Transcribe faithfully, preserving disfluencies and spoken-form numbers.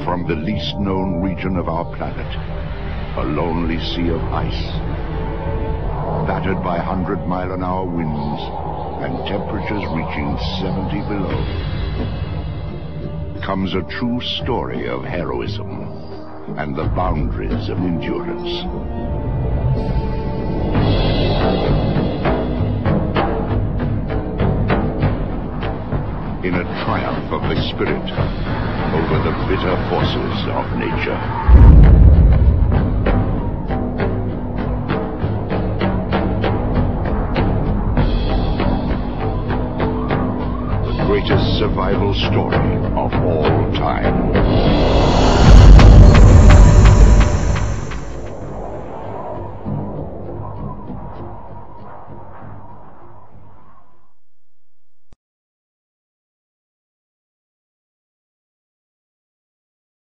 From the least known region of our planet, a lonely sea of ice, battered by hundred mile an hour winds and temperatures reaching seventy below, comes a true story of heroism and the boundaries of endurance. In a triumph of the spirit over the bitter forces of nature. The greatest survival story of all time.